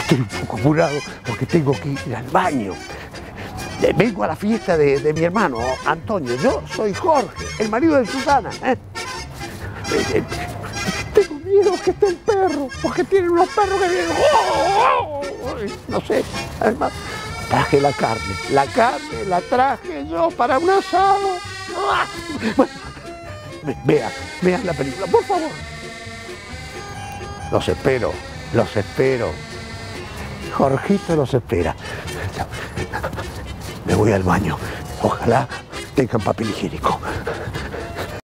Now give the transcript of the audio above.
Estoy un poco apurado porque tengo que ir al baño. Vengo a la fiesta de mi hermano, Antonio. Yo soy Jorge, el marido de Susana. Tengo miedo que esté el perro, porque tienen unos perros que vienen. No sé, además, traje la carne la traje yo para un asado. Bueno, vean la película, por favor. Los espero. Jorgito los espera. Me voy al baño. Ojalá tengan papel higiénico.